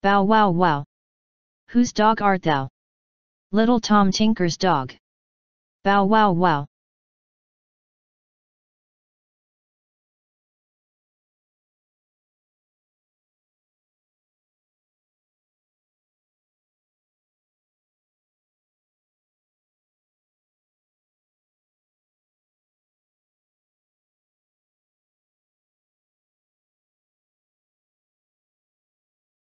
Bow wow wow. Whose dog art thou? Little Tom Tinker's dog. Bow wow wow.